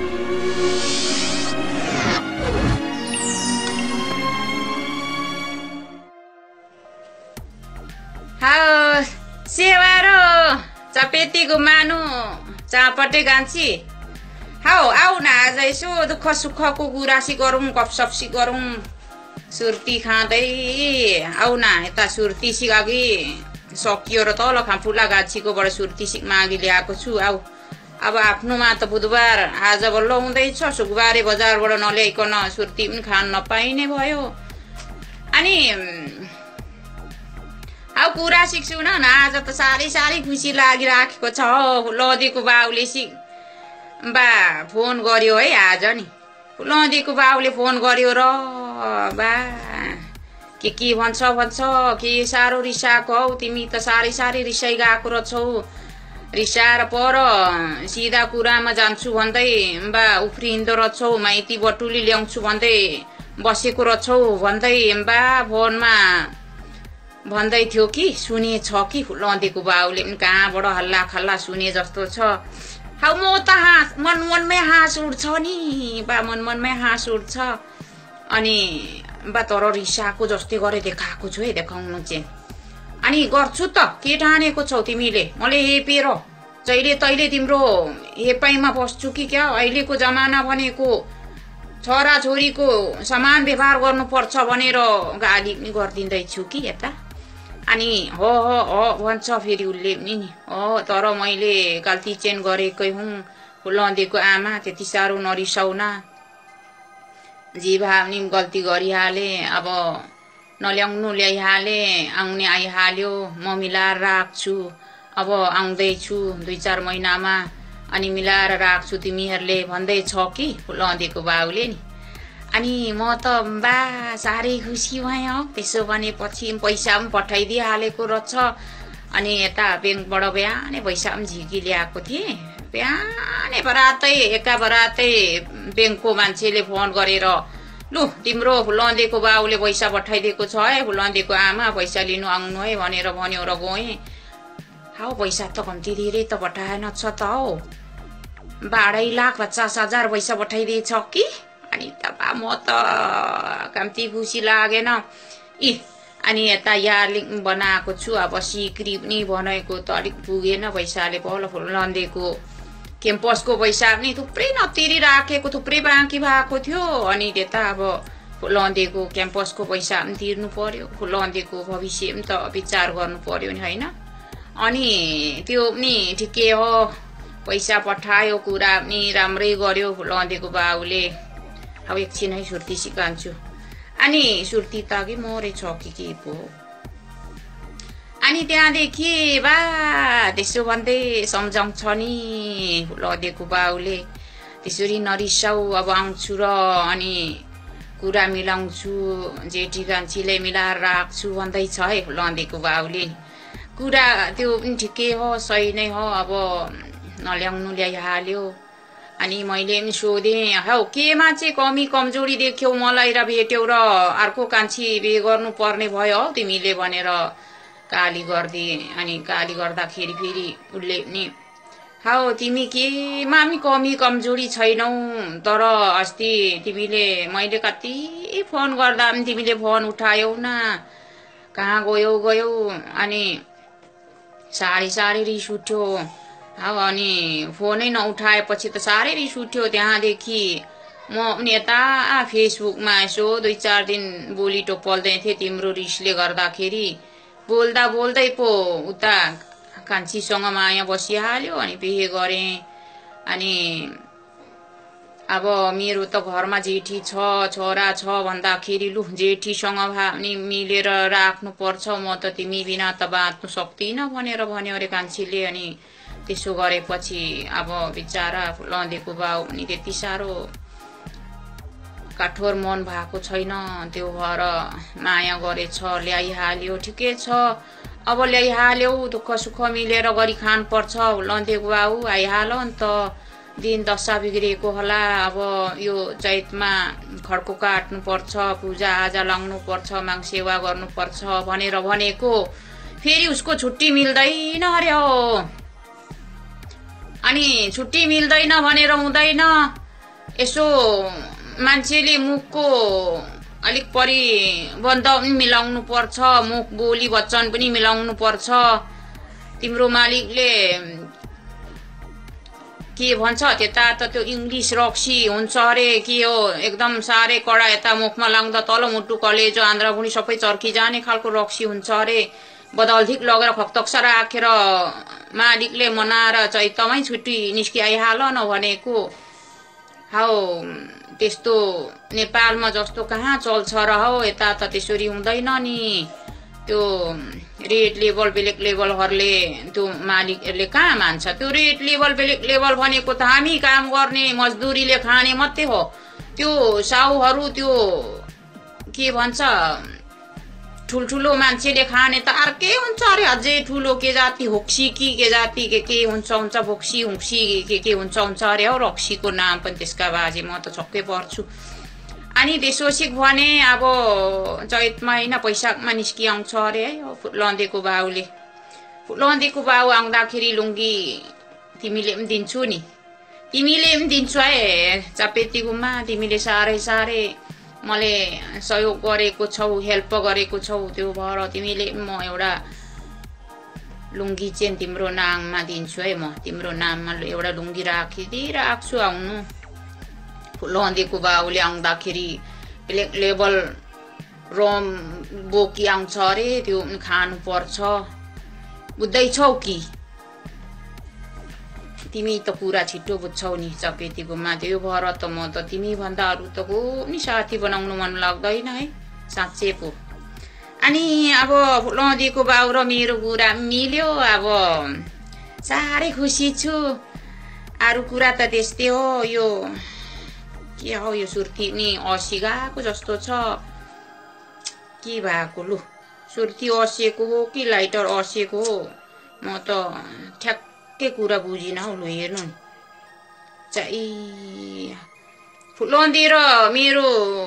सेवारो चपेटीको मानु चापटे गान्छी हाउ आउ न आज यसो दुःख सुखको गुरासी गरौँ गफसप्सी गरौँ सुर्ती खाँदै आउ न यता सुर्ती सिक अघि सकियो र तल खा फुला गाछीकोबाट सुर्ती सिक मागी ल्याएको छु आउ अब आफ्नोमा त बुधबार आज बल्ल हुँदैछ शुक्रबारे बजारबाट नल्याइकन सुर्ती पनि खान नपाइने भयो अनि अब कुरा सिक्छु न आज त साह्रै खुसी लागिराखेको छ लदीको बाउले बा फोन गर्यो है आज नि लदीको बाउले फोन गर्यो र बा के भन्छ के साह्रो रिसाएको हौ तिमी त साह्रै रिसाइ गएको रहेछौ रिसाएर पर सिधा कुरामा जान्छु भन्दै बा उफ्रिँदो रहेछौ माइती बटुली ल्याउँछु भन्दै बसेको रहेछौ भन्दै बा फोनमा भन्दै थियो कि सुनेछ कि लदेको बाउले पनि कहाँबाट हल्ला खल्ला सुने जस्तो छ हौ म त मनमै हाँस उठ्छ नि बा मनमै हाँस उठ्छ अनि बा तर रिसाको जस्तै गरे देखाएको छु है देखाउनु चाहिँ अनि गर्छु त के ठानेको छौ तिमीले मैले हेपेर जहिले तैले तिम्रो हेपाइमा बस्छु कि क्या अहिलेको जमाना भनेको छोरा छोरीको समान व्यवहार गर्नुपर्छ भनेर गाली पनि गरिदिँदैछु कि यता अनि हो भन्छ फेरि उसले पनि नि तर मैले गल्ती चेन गरेकै हुँ लदेको आमा त्यति साह्रो नरिसाउना जीवा पनि गल्ती गरिहाले अब नल्याउनु ल्याइहाले आउने आइहाल्यो म मिलाएर राख्छु अब आउँदैछु 2-4 महिनामा अनि मिलाएर राख्छु तिमीहरूले भन्दै छ कि लदेको बाउले नि अनि म त बा साह्रै खुसी भएँ हो त्यसो भनेपछि पैसा पनि पठाइदिइहालेको रहेछ अनि यता ब्याङ्कबाट बिहानै पैसा पनि झिकी ल्याएको थिएँ बिहानै बरातै एका बरातै ब्याङ्कको मान्छेले फोन गरेर लु तिम्रो लदेको बाउले पैसा पठाइदिएको छ है लदेको आमा पैसा लिनु आउनु है भनेर भन्यो र गएँ हौ पैसा त कम्ती धेरै त पठाएन छ त हौ 2,50,000 पैसा पठाइदिएछ कि अनि त म त कम्ती खुसी लागेन अनि यता यार्लिङ बनाएको छु अब सिक्री पनि बनाएको त अलिक पुगेन पैसाले लदेको क्याम्पसको पैसा पनि थुप्रै नतिरी राखेको थुप्रै बाँकी भएको थियो अनि त्यता अब लदेको क्याम्पसको पैसा पनि तिर्नु पर्यो लदेको भविष्य पनि त विचार गर्नु पर्यो नि होइन अनि त्यो पनि ठिकै हो पैसा पठायो कुरा पनि राम्रै गर्यो लदेको बाउले अब एकछिन है सुर्ती सिकान्छु अनि सुर्ती त अघि मरे छ के पो अनि त्यहाँदेखि बा त्यसो भन्दै सम्झाउँछ नि लदेको बाउले त्यसरी नरिसाउ अब आउँछु र अनि कुरा मिलाउँछु जेठी कान्छीले मिलाएर राख्छु भन्दैछ है लदेको बाउले कुरा त्यो पनि ठिकै हो सही नै हो अब नल्याउनु ल्याइहाल्यो अनि मैले पनि सोधेँ हौ केमा चाहिँ कमी कमजोरी देख्यौ मलाई र भेट्यौ र अर्को कान्छी बिहे गर्नु पर्ने भयो हौ तिमीले भनेर गाली गरिदिए अनि गाली गर्दाखेरि फेरि उसले पनि हौ तिमी केमा पनि कमी कमजोरी छैनौ तर अस्ति तिमीले मैले कति फोन गर्दा पनि तिमीले फोन उठायौ न कहाँ गयौ अनि साह्रै रिस उठ्यो अब अनि फोनै नउठाएपछि त साह्रै रिस उठ्यो त्यहाँदेखि म पनि यता फेसबुकमा यसो 2-4 दिन बोली टोपल्दै थिएँ तिम्रो रिसले गर्दाखेरि बोल्दै पो उता कान्छीसँग माया बसिहाल्यो अनि बिहे गरेँ अनि अब मेरो त घरमा जेठी छ छोरा छ भन्दाखेरि लु जेठीसँग भए पनि मिलेर राख्नुपर्छ म त तिमी बिना त बाँच्नु सक्दिनँ भनेर भन्यो अरे कान्छीले अनि त्यसो गरेपछि अब बिचारा लदेको बाउ पनि त्यति साह्रो कठोर मन भएको छैन त्यो भएर माया गरेछ ल्याइहाल्यो ठिकै छ अब ल्याइहाल्यो दुःख सुख मिलेर गरी खानुपर्छ लदेको बाउ आइहाल्यो नि त दिन दशा बिग्रेको होला अब यो चैतमा खड्को काट्नुपर्छ पूजा आजा लाउनुपर्छ माग सेवा गर्नुपर्छ भनेर भनेको फेरि उसको छुट्टी मिल्दैन अरे हो अनि छुट्टी मिल्दैन भनेर हुँदैन यसो मान्छेले मुखको अलिक परिबन्ध पनि मिलाउनु पर्छ, मुख बोली वचन पनि मिलाउनु पर्छ। तिम्रो मालिकले के भन्छ त्यता त त्यो इंग्लिश रक्सी हुन्छ अरे के हो, एकदम साह्रै कडा, यता मुखमा लाग्दा तल मुटु कलेजो आन्द्रा भुँडी सबै चर्की जाने खालको रक्सी हुन्छ अरे। बदल्धिक लगेर खक्तक्सा राखेर मालिकले मनाएर चैतमै छुट्टी निस्किआइहाल न भनेको। हौ त्यस्तो नेपालमा जस्तो कहाँ चल्छ र हौ, यता त त्यसरी हुँदैन नि। त्यो रेड लेभल बेलेग लेभलहरूले त्यो मालिकहरूले कहाँ मान्छ। त्यो रेड लेभल बेलेग लेभल भनेको त हामी काम गर्ने मजदुरीले खाने मात्रै हो। त्यो साहुहरू त्यो के भन्छ ठुल्ठुलो मान्छेले खाने त अर्कै हुन्छ अरे, अझै ठुलो के जाति होक्सी कि के जाति के हुन्छ भोक्सी हुक्सी के हुन्छ अरे हौ। रक्सीको नाम पनि त्यसका बाजे म त छक्कै पर्छु। अनि त्यसोसिक भने अब चैतमा होइन वैशाखमा निस्किआउँछ अरे है फुलन्देको बाउले। फुलन्देको बाउ आउँदाखेरि लुङ्गी तिमीले पनि दिन्छु नि, तिमीले पनि दिन्छु है चपेती गुम्मा। तिमीले साह्रै मैले सहयोग गरेको छौ, हेल्प गरेको छौ, त्यो भएर तिमीले म एउटा लुङ्गी चाहिँ तिम्रो नाममा दिन्छु है। म तिम्रो नाममा एउटा लुङ्गी राखिदिइराख्छु। आउनु फुलन्देको बाउले आउँदाखेरि ब्ल्याक लेबल रम बोकी आउँछ अरे, त्यो खानु पर्छ। बुझ्दैछौ कि तिमी त कुरा छिटो बुझ्छौ नि चपेती गुम्मा। त्यो भएर त म त तिमी भन्दा अरू त को नि साथी बनाउनु मन लाग्दैन है साँच्चै पो। अनि अब फुलन्देको बाउ र मेरो कुरा मिल्यो, अब साह्रै खुसी छु। अरू कुरा त त्यस्तै हो, यो के हो यो सुर्ती नि असिगाको जस्तो छ, के भएको लु सुर्ती असिएको हो कि लाइटर असिएको हो म त ठ्याक्कै कुरा बुझिन हौ। लु हेर्नु चाहिँ फुलन्दी र मेरो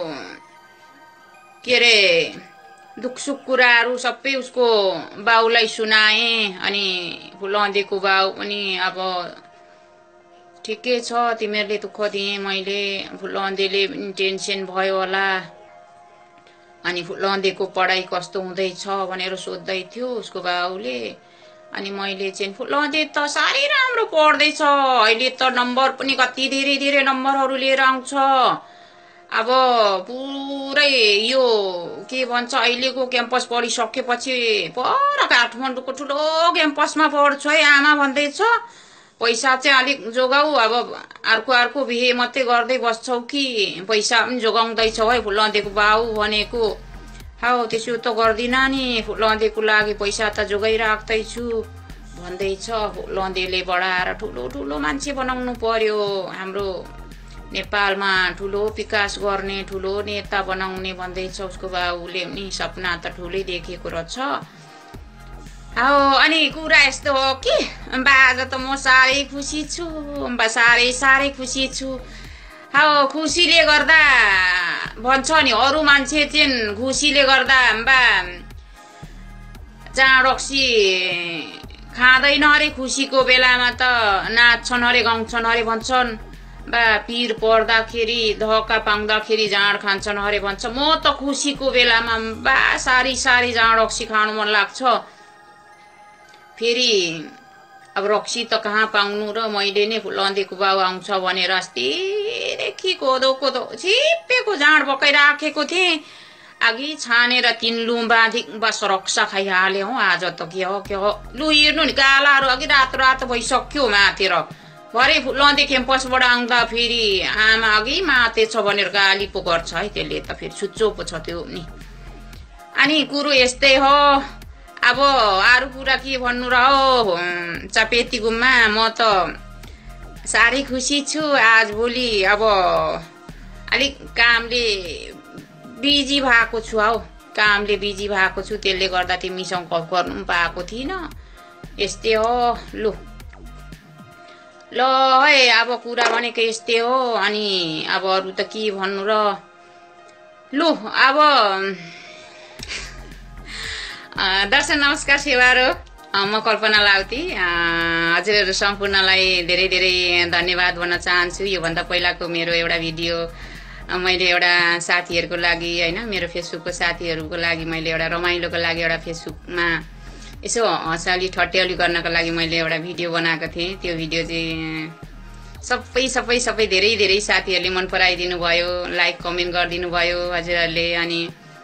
के अरे दुखसुख कुराहरू सबै उसको बाउलाई सुनाए। अनि फुलन्देको बाउ पनि अब ठिकै छ, तिमीहरूले दुःख दिए मैले, फुलन्देले पनि टेन्सन भयो होला। अनि फुलन्देको पढाइ कस्तो हुँदैछ भनेर सोध्दै थियो उसको बाउले। अनि मैले चाहिँ फुलन्दे त साह्रै राम्रो पढ्दैछ, अहिले त नम्बर पनि कति धेरै नम्बरहरू लिएर आउँछ। अब पुरै यो के भन्छ अहिलेको क्याम्पस पढिसकेपछि पर काठमाडौँको ठुलो क्याम्पसमा पढ्छु है आमा भन्दैछ। पैसा चाहिँ अलिक जोगाऊ, अब अर्को बिहे मात्रै गर्दै बस्छौ कि पैसा पनि जोगाउँदैछौ है फुलन्देको बाउ भनेको। हौ त्यसो त गर्दिन नि, फुलन्देको लागि पैसा त जोगाइराख्दैछु भन्दैछ। फुलन्देले बढाएर ठुलो मान्छे बनाउनु पर्यो, हाम्रो नेपालमा ठुलो विकास गर्ने ठुलो नेता बनाउने भन्दैछ उसको बाउले नि। सपना त ठुलै देखेको रहेछ। हौ अनि कुरा यस्तो हो कि बाज त म साह्रै खुसी छु, साह्रै खुसी छु। हौ खुसीले गर्दा भन्छ नि अरू मान्छे चाहिँ खुसीले गर्दा चाँड रक्सी खाँदैन अरे, खुसीको बेलामा त नाच्छन् अरे गाउँछन् अरे भन्छन्। पीर पर्दाखेरि धक्का पाउँदाखेरि जाँड खान्छन् अरे भन्छ। म त खुसीको बेलामा सारी जाँड रक्सी खानु मन लाग्छ। फेरि अब रक्सी त कहाँ पाउनु र, मैले नै फुलन्देको बाउ आउँछ भनेर अस्तिदेखि कोदोको छिप्पेको जाँड पकाइराखेको थिएँ। अघि छानेर 3 लुम बाँधी बस रक्सा खाइहाले हौ। आज त के हो लु हेर्नु नि कालाहरू अघि रातो भइसक्यो माथेर। भरे फुलन्दे क्याम्पसबाट आउँदा फेरि आमा अघि मातेछ भनेर गाली पो गर्छ है, त्यसले त फेरि सुच्चो पो छ त्यो नि। अनि कुरो यस्तै हो। अब अरू कुरा के भन्नु र हो चपेती गुम्मा, म त साह्रै खुसी छु आज भोलि। अब अलिक कामले बिजी भएको छु हौ, कामले बिजी भएको छु, त्यसले गर्दा तिमीसँग गफ गर्नु पनि पाएको थिइनँ। यस्तै हो लु ल है, अब कुरा भनेको यस्तै हो। अनि अब अरू त के भन्नु र, लु अब दर्शन नमस्कार सेवारो म कल्पना लाउती हजुरहरू सम्पूर्णलाई धेरै धेरै धन्यवाद भन्न चाहन्छु। योभन्दा पहिलाको मेरो एउटा भिडियो मैले एउटा साथीहरूको लागि हैन मेरो फेसबुकको साथीहरूको लागि मैले एउटा रमाइलोको लागि एउटा फेसबुकमा यसो हँसाली ठट्याली गर्नको लागि मैले एउटा भिडियो बनाएको थिएँ। त्यो भिडियो चाहिँ सबै धेरै धेरै साथीहरूले मन पराइदिनु भयो, लाइक कमेन्ट गरिदिनु भयो हजुरहरूले। अनि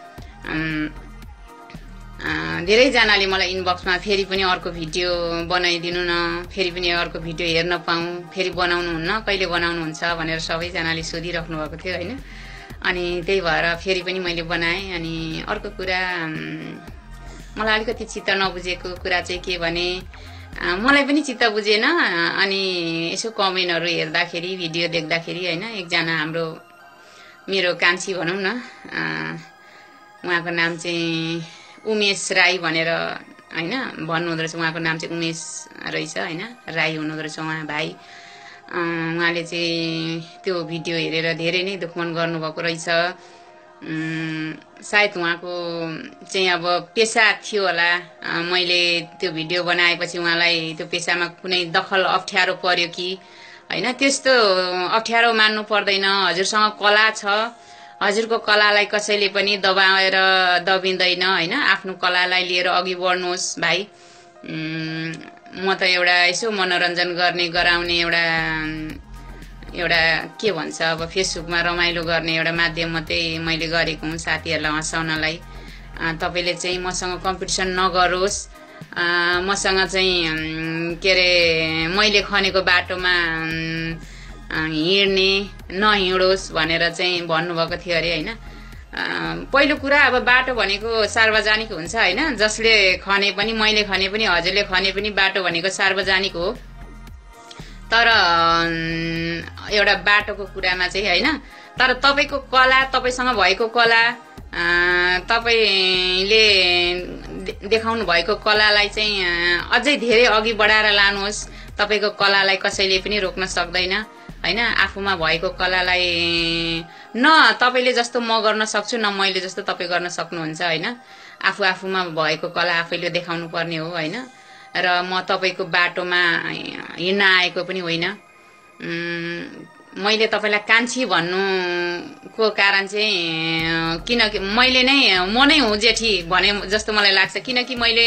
धेरैजनाले मलाई इनबक्समा फेरि पनि अर्को भिडियो बनाइदिनु न, फेरि पनि अर्को भिडियो हेर्न पाऊँ, फेरि बनाउनुहुन्न, कहिले बनाउनुहुन्छ भनेर सबैजनाले सोधिराख्नु भएको थियो हैन। अनि त्यही भएर फेरि पनि मैले बनाएँ। अनि अर्को कुरा मलाई अलिकति चित्त नबुझेको कुरा चाहिँ के भने मलाई पनि चित्त बुझेन। अनि यसो कमेन्टहरू हेर्दाखेरि भिडियो देख्दाखेरि हैन एकजना हाम्रो मेरो कान्छी भनौँ न उहाँको नाम चाहिँ उमेश राई भनेर हैन भन्नुहुँदो रहेछ। उहाँको नाम चाहिँ उमेश रहेछ हैन, राई हुनुहुँदो रहेछ उहाँ भाइ। उहाँले चाहिँ त्यो भिडियो हेरेर धेरै नै दुखमन गर्नुभएको रहेछ। सायद उहाँको चाहिँ अब पेसा थियो होला। मैले त्यो भिडियो बनाएपछि उहाँलाई त्यो पेसामा कुनै दखल अप्ठ्यारो पर्यो कि हैन, त्यस्तो अप्ठ्यारो मान्नु पर्दैन। हजुरसँग कला छ, हजुरको कलालाई कसैले पनि दबाएर दबिँदैन हैन। आफ्नो कलालाई लिएर अघि बढ्नुहोस् भाइ। म त एउटा यसो मनोरञ्जन गर्ने गराउने एउटा के भन्छ अब फेसबुकमा रमाइलो गर्ने एउटा माध्यम मात्रै मैले गरेको हुँ साथीहरूलाई हँसाउनलाई। तपाईले चाहिँ मसँग कम्पिटिसन नगरोस्, मसँग चाहिँ के अरे मैले खनेको बाटोमा हिँड्ने नहिँडोस् भनेर चाहिँ भन्नुभएको थियो अरे हैन। पहिलो कुरा अब बाटो भनेको सार्वजनिक हुन्छ हैन, जसले खने पनि मैले खने पनि हजुरले खने पनि बाटो भनेको सार्वजनिक हो। तर एउटा बाटोको कुरामा चाहिँ हैन, तर तपाईको कला, तपाईसँग भएको कला, तपाईले देखाउनु भएको कलालाई चाहिँ अझै धेरै अघि बढाएर लानुहोस्। तपाईको कलालाई कसैले पनि रोक्न सक्दैन हैन। आफूमा भएको कलालाई न तपाईले जस्तो म गर्न सक्छु न मैले जस्तो तपाई गर्न सक्नुहुन्छ हैन। आफूमा भएको कला आफैले देखाउनु पर्ने हो हैन। र म तपाईको बाटोमा हिँड्न आएको पनि होइन। मैले तपाईलाई कान्छी भन्नुको कारण चाहिँ किनकि मैले नै म नै हुँ जेठी भने जस्तो मलाई लाग्छ। किनकि मैले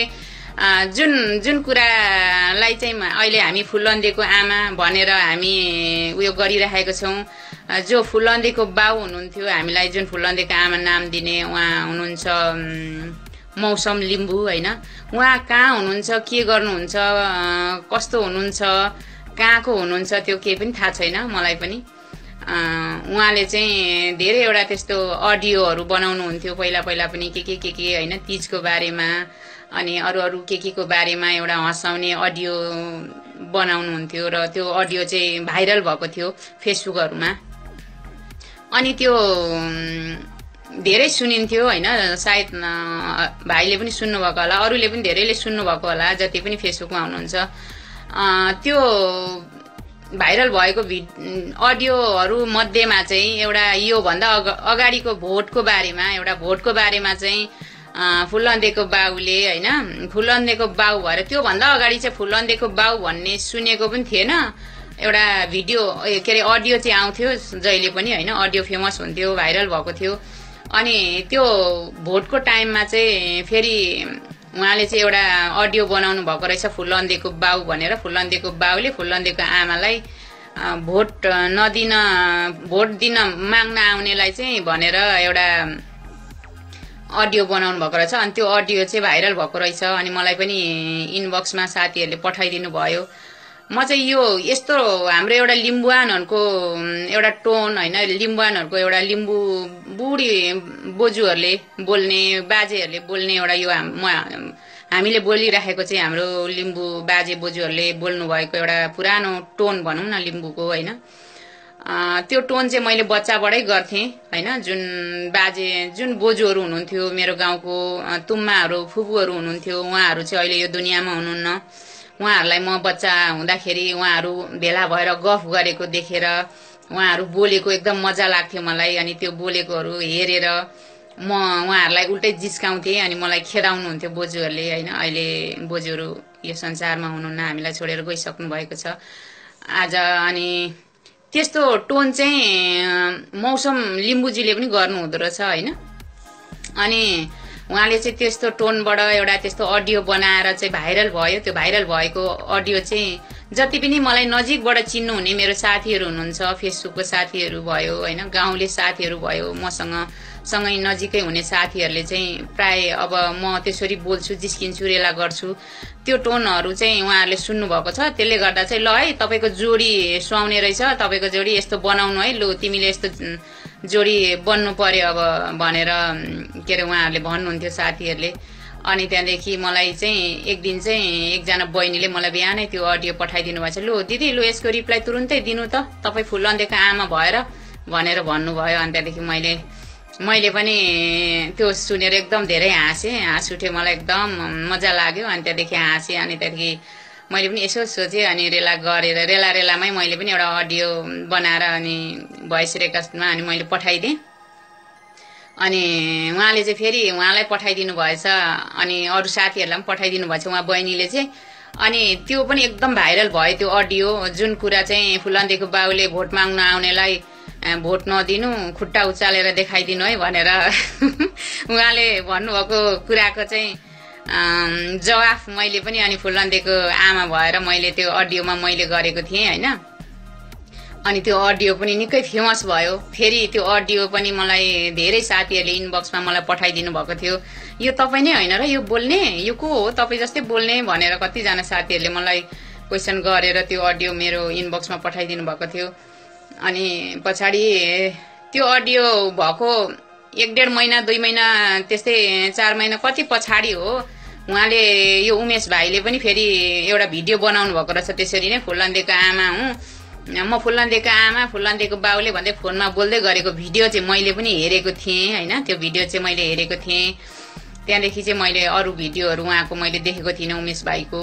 जुन कुरालाई चाहिँ अहिले हामी फुलन्दीको आमा भनेर हामी उयो गरिरहेको छौँ। जो फुलन्दीको बाउ हुनुहुन्थ्यो, हामीलाई जुन फुलन्दीको आमा नाम दिने उहाँ हुनुहुन्छ मौसम लिम्बू हैन। उहाँ कहाँ हुनुहुन्छ, के गर्नुहुन्छ, कस्तो हुनुहुन्छ, कहाँको हुनुहुन्छ त्यो केही पनि थाहा छैन मलाई पनि। उहाँले चाहिँ धेरैवटा त्यस्तो अडियोहरू बनाउनुहुन्थ्यो पहिला पनि के हैन, तीजको बारेमा अनि अरू के को बारेमा एउटा हँसाउने अडियो बनाउनुहुन्थ्यो। र त्यो अडियो चाहिँ भाइरल भएको थियो फेसबुकहरूमा। अनि त्यो धेरै सुनिन्थ्यो हैन। सायद भाइले पनि सुन्नुभएको होला, अरूले पनि धेरैले सुन्नुभएको होला जति पनि फेसबुकमा हुनुहुन्छ। त्यो भाइरल भएको अडियोहरू मध्येमा चाहिँ एउटा यो भन्दा अगाडिको भोटको बारेमा चाहिँ फुलन्दीको बाउले हैन, फुलन्दीको बाउ भएर त्यो भन्दा अगाडि चाहिँ फुलन्दीको बाउ भन्ने सुनेको पनि थिएन। एउटा भिडियो के अरे अडियो चाहिँ आउँथ्यो जहिले पनि हैन, अडियो फेमस हुन्थ्यो, भाइरल भएको थियो। अनि त्यो भोटको टाइममा चाहिँ फेरि उहाँले चाहिँ एउटा अडियो बनाउनु भएको रहेछ फुलन्दीको बाउ भनेर। फुलन्दीको बाउले फुलन्दीको आमालाई भोट दिन माग्न आउनेलाई चाहिँ भनेर एउटा अडियो बनाउनु भएको रहेछ। अनि त्यो अडियो चाहिँ भाइरल भएको रहेछ। अनि मलाई पनि इनबक्समा साथीहरूले पठाइदिनु भयो। म चाहिँ यो यस्तो हाम्रो एउटा लिम्बुवानहरूको एउटा टोन हैन, लिम्बुवानहरूको एउटा लिम्बू बुढी बोजूहरूले बोल्ने, बाजेहरूले बोल्ने एउटा यो हामीले बोलिराखेको चाहिँ हाम्रो लिम्बू बाजे बोजूहरूले बोल्नु भएको एउटा पुरानो टोन भनौँ न लिम्बूको हैन। त्यो टोन चाहिँ मैले बच्चाबाटै गर्थेँ हैन। जुन बोजूहरू हुनुहुन्थ्यो मेरो गाउँको, तुम्माहरू फुपूहरू हुनुहुन्थ्यो, उहाँहरू चाहिँ अहिले यो दुनियाँमा हुनुहुन्न। उहाँहरूलाई म बच्चा हुँदाखेरि उहाँहरू भेला भएर गफ गरेको देखेर उहाँहरू बोलेको एकदम मजा लाग्थ्यो मलाई। अनि त्यो बोलेकोहरू हेरेर म उहाँहरूलाई उल्टै जिस्काउँथेँ अनि मलाई खेदाउनुहुन्थ्यो बोजूहरूले होइन। अहिले बोजूहरू यो संसारमा हुनुहुन्न, हामीलाई छोडेर गइसक्नु भएको छ आज। अनि त्यस्तो टोन चाहिँ मौसम लिम्बुजीले पनि गर्नु हुँदो रहेछ होइन। अनि उहाँले चाहिँ त्यस्तो टोनबाट एउटा त्यस्तो अडियो बनाएर चाहिँ भाइरल भयो। त्यो भाइरल भएको अडियो चाहिँ जति पनि मलाई नजिकबाट चिन्नुहुने मेरो साथीहरू हुनुहुन्छ, फेसबुकको साथीहरू भयो होइन, गाउँले साथीहरू भयो, मसँग सँगै नजिकै हुने साथीहरूले चाहिँ प्राय अब म त्यसरी बोल्छु, जिस्किन्छु, रेला गर्छु, त्यो टोनहरू चाहिँ उहाँहरूले सुन्नुभएको छ। त्यसले गर्दा चाहिँ ल है तपाईँको जोडी सुहाउने रहेछ, तपाईँको जोडी यस्तो बनाउनु है, लु तिमीले यस्तो जोडी बन्नु पर्यो अब भनेर के अरे उहाँहरूले भन्नुहुन्थ्यो साथीहरूले। अनि त्यहाँदेखि मलाई चाहिँ एक दिन चाहिँ एकजना बहिनीले मलाई बिहानै त्यो अडियो पठाइदिनु भएको छ। लु दिदी, लु यसको रिप्लाई तुरुन्तै दिनु त, तपाईँ फुलन्देको आमा भएर भनेर भन्नुभयो। अनि त्यहाँदेखि मैले पनि त्यो सुनेर एकदम धेरै हाँसेँ, हाँस उठ्यो, मलाई एकदम मजा लाग्यो। अनि त्यहाँदेखि हाँसेँ। अनि त्यहाँदेखि मैले पनि यसो सोचेँ अनि रेला गरेर रेलामै मैले पनि एउटा अडियो बनाएर अनि भोइस रेकर्डमा अनि मैले पठाइदिएँ। अनि उहाँले चाहिँ फेरि उहाँलाई पठाइदिनु भएछ अनि अरू साथीहरूलाई पनि पठाइदिनु भएछ उहाँ बहिनीले चाहिँ। अनि त्यो पनि एकदम भाइरल भयो त्यो अडियो, जुन कुरा चाहिँ फुलन्देको बाउले भोट माग्न आउनेलाई भोट नदिनु, खुट्टा उचालेर देखाइदिनु है भनेर उहाँले भन्नुभएको कुराको चाहिँ जवाफ मैले पनि अनि फुलन्देको आमा भएर मैले त्यो अडियोमा मैले गरेको थिएँ होइन। अनि त्यो अडियो पनि निकै फेमस भयो। फेरि त्यो अडियो पनि मलाई धेरै साथीहरूले इनबक्समा मलाई पठाइदिनु भएको थियो, यो तपाईँ नै होइन र यो बोल्ने, यो को हो तपाईँ जस्तै बोल्ने भनेर कतिजना साथीहरूले मलाई क्वेसन गरेर त्यो अडियो मेरो इनबक्समा पठाइदिनु भएको थियो। अनि पछाडि त्यो अडियो भएको 1-1.5 महिना 2 महिना त्यस्तै 4 महिना कति पछाडि हो उहाँले यो उमेश भाइले पनि फेरि एउटा भिडियो बनाउनु भएको रहेछ, त्यसरी नै फुलन्देको आमा हुँ म, फुलन्देको आमा, फुलन्देको बाउले भन्दै फोनमा बोल्दै गरेको भिडियो चाहिँ मैले पनि हेरेको थिएँ होइन। त्यो भिडियो चाहिँ मैले हेरेको थिएँ। त्यहाँदेखि चाहिँ मैले अरू भिडियोहरू उहाँको मैले देखेको थिइनँ उमेश भाइको।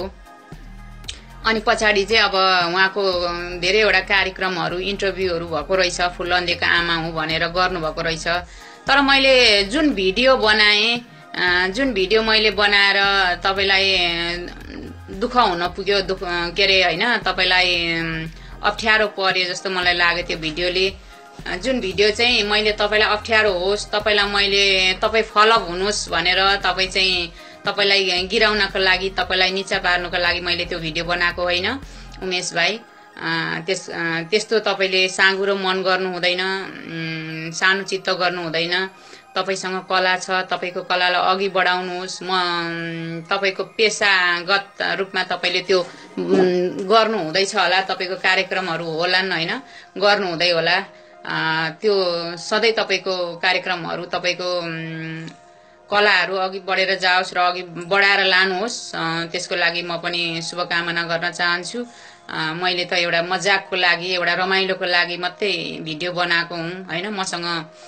अनि पछाडि चाहिँ अब उहाँको धेरैवटा कार्यक्रमहरू इन्टरभ्यूहरू भएको रहेछ, फुलन्देको आमा हुँ भनेर गर्नुभएको रहेछ। तर मैले जुन भिडियो बनाएँ, जुन भिडियो मैले बनाएर तपाईँलाई दुःख हुन पुग्यो, के अरे होइन, तपाईँलाई अप्ठ्यारो पर्यो जस्तो मलाई लाग्यो त्यो भिडियोले। जुन भिडियो चाहिँ मैले तपाईँलाई अप्ठ्यारो होस्, तपाईँलाई मैले तपाईँ फलोअप हुनुहोस् भनेर तपाईँलाई गिराउनको लागि, तपाईँलाई निचा पार्नुको लागि मैले त्यो भिडियो बनाएको होइन उमेश भाइ। त्यस्तो तपाईँले साँगुरो मन गर्नु हुँदैन, सानो चित्त गर्नु हुँदैन। तपाईसँग कला छ, तपाईँको कलालाई अघि बढाउनुहोस्। म तपाईँको पेसागत रूपमा तपाईँले त्यो गर्नु हुँदैछ होला, तपाईँको कार्यक्रमहरू होलान् होइन, गर्नु हुँदै होला। त्यो सधैँ तपाईँको कार्यक्रमहरू, तपाईँको कलाहरू अघि बढेर जाओस् र अघि बढाएर लानुहोस्। त्यसको लागि म पनि शुभकामना गर्न चाहन्छु। मैले त एउटा मजाकको लागि, एउटा रमाइलोको लागि मात्रै भिडियो बनाएको हुँ होइन। मसँग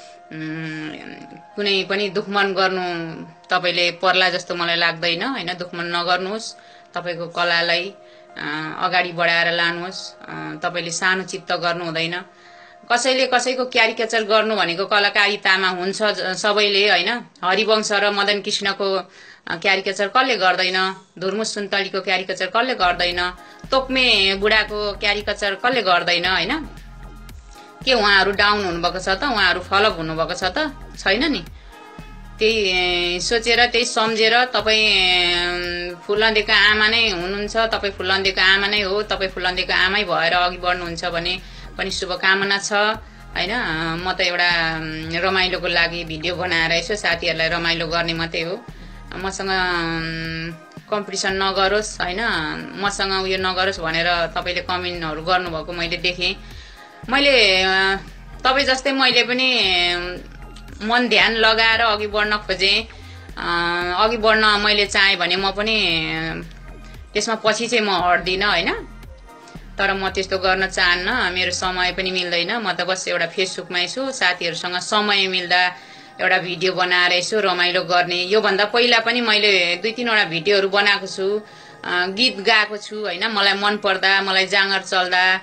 कुनै पनि दुखमन गर्नु तपाईँले पर्ला जस्तो मलाई लाग्दैन होइन। दुखमन नगर्नुहोस्, तपाईँको कलालाई अगाडि बढाएर लानुहोस्। तपाईँले सानो चित्त गर्नु हुँदैन। कसैले कसैको क्यारिकेचर गर्नु भनेको कलाकारितामा हुन्छ सबैले होइन। हरिवंश र मदन कृष्णको क्यारिकेचर कसले गर्दैन, धुर्मुस सुन्तलीको क्यारिकेचर कसले गर्दैन, तोक्मे बुढाको क्यारिकेचर कसले गर्दैन होइन। के उहाँहरू डाउन हुनुभएको छ त, उहाँहरू फलोअप हुनुभएको छ त, छैन नि। त्यही सोचेर त्यही सम्झेर तपाईँ फुलन्देको आमा नै हुनुहुन्छ, तपाईँ फुलन्देको आमा नै हो, तपाईँ फुलन्देको आमै भएर अघि बढ्नुहुन्छ भने पनि शुभकामना छ होइन। म त एउटा रमाइलोको लागि भिडियो बनाएर यसो साथीहरूलाई रमाइलो गर्ने मात्रै हो। मसँग कम्पिटिसन नगरोस् होइन, मसँग उयो नगरोस् भनेर तपाईँले कमेन्टहरू गर्नुभएको मैले देखेँ। मैले तपाईँ जस्तै मैले पनि मन ध्यान लगाएर अघि बढ्न खोजेँ। अघि बढ्न मैले चाहेँ भने म पनि त्यसमा पछि चाहिँ म हट्दिनँ होइन। तर म त्यस्तो गर्न चाहन्न, मेरो समय पनि मिल्दैन। म त बस एउटा फेसबुकमा यसो साथीहरूसँग समय मिल्दा एउटा भिडियो बनाएर यसो रमाइलो गर्ने। योभन्दा पहिला पनि मैले 2-3वटा भिडियोहरू बनाएको छु, गीत गाएको छु होइन। मलाई मन पर्दा, मलाई जाँगर चल्दा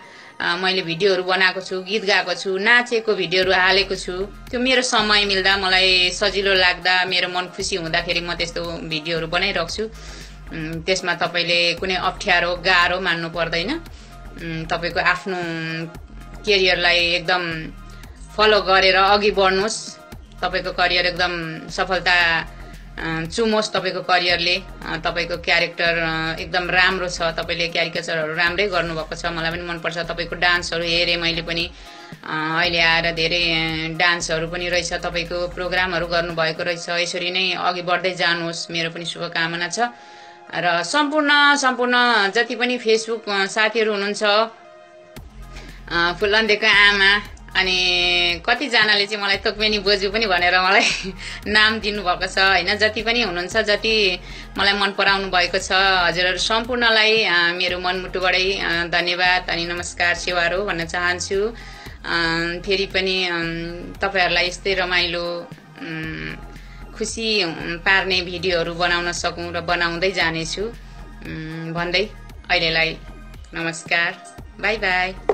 मैले भिडियोहरू बनाएको छु, गीत गाएको छु, नाचेको भिडियोहरू हालेको छु। त्यो मेरो समय मिल्दा, मलाई सजिलो लाग्दा, मेरो मन खुसी हुँदाखेरि म त्यस्तो भिडियोहरू बनाइराख्छु। त्यसमा तपाईले कुनै अप्ठ्यारो गाह्रो मान्नु पर्दैन। तपाईको आफ्नो करियरलाई एकदम फलो गरेर अघि बढ्नुहोस्। तपाईको करियर एकदम सफलता चुमोस्। तपाईको करियरले तपाईको क्यारेक्टर एकदम राम्रो छ। तपाईले क्यारिकेचरहरू राम्रै गर्नुभएको छ, मलाई पनि मनपर्छ। तपाईको डान्सहरू हेरेँ मैले पनि, अहिले आएर धेरै डान्सहरू पनि रहेछ, तपाईको प्रोग्रामहरू गर्नुभएको रहेछ। यसरी नै अघि बढ्दै जानुहोस्, मेरो पनि शुभकामना छ। र सम्पूर्ण जति पनि फेसबुक साथीहरू हुनुहुन्छ, फुलन्देको आमा अनि कतिजनाले चाहिँ मलाई तोक्मेनी बोजू पनि भनेर मलाई नाम दिनुभएको छ हैन। जति पनि हुनुहुन्छ, जति मलाई मन पराउनु भएको छ, हजुरहरू सम्पूर्णलाई मेरो मनमुटुबाटै धन्यवाद अनि नमस्कार सेवारो भन्न चाहन्छु। फेरि पनि तपाईहरुलाई यस्तै रमाइलो खुसी पार्ने भिडियोहरू बनाउन सकौं र बनाउँदै जानेछु भन्दै अहिलेलाई नमस्कार, बाइ बाइ।